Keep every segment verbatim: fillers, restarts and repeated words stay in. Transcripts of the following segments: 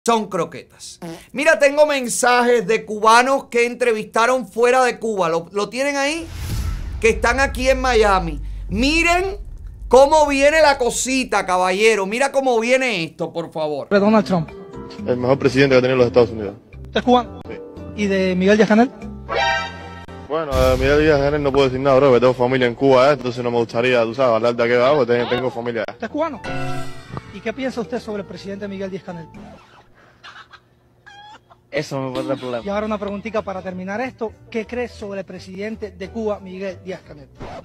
son croquetas. Mira, tengo mensajes de cubanos que entrevistaron fuera de Cuba. ¿Lo, lo tienen ahí? Que están aquí en Miami. Miren cómo viene la cosita, caballero. Mira cómo viene esto, por favor. De Donald Trump. El mejor presidente que ha tenido los Estados Unidos. ¿Usted es cubano? Sí. ¿Y de Miguel Díaz-Canel? Bueno, de Miguel Díaz-Canel no puedo decir nada, bro, porque tengo familia en Cuba, ¿eh? Entonces no me gustaría, tú sabes, hablar de aquel lado, porque tengo familia. ¿Usted es cubano? ¿Y qué piensa usted sobre el presidente Miguel Díaz-Canel? Eso me pone el problema. Y ahora una preguntita para terminar esto. ¿Qué crees sobre el presidente de Cuba, Miguel Díaz-Canel?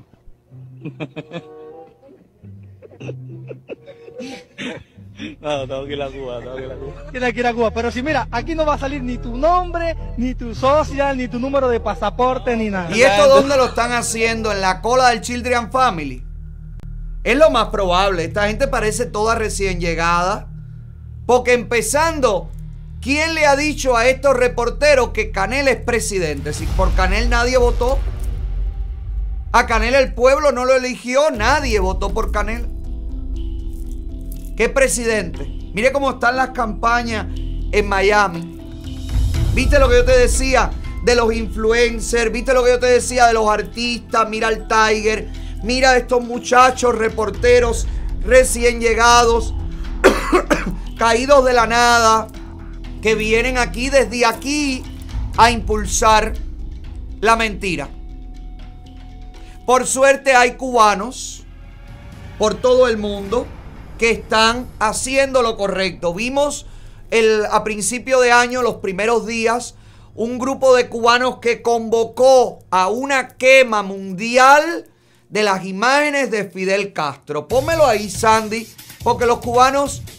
No, tengo que ir a Cuba, tengo que ir a Cuba. Tiene que ir a Cuba. Pero si mira, aquí no va a salir ni tu nombre, ni tu social, ni tu número de pasaporte, ni nada. ¿Y esto dónde lo están haciendo? ¿En la cola del Children Family? Es lo más probable. Esta gente parece toda recién llegada. Porque empezando, ¿quién le ha dicho a estos reporteros que Canel es presidente? Si por Canel nadie votó. A Canel el pueblo no lo eligió. Nadie votó por Canel. ¿Qué presidente? Mire cómo están las campañas en Miami. ¿Viste lo que yo te decía de los influencers? ¿Viste lo que yo te decía de los artistas? Mira al Tiger. Mira a estos muchachos reporteros recién llegados, caídos de la nada, que vienen aquí desde aquí a impulsar la mentira. Por suerte hay cubanos por todo el mundo que están haciendo lo correcto. Vimos el, a principio de año, los primeros días, un grupo de cubanos que convocó a una quema mundial de las imágenes de Fidel Castro. Pónmelo ahí, Sandy, porque los cubanos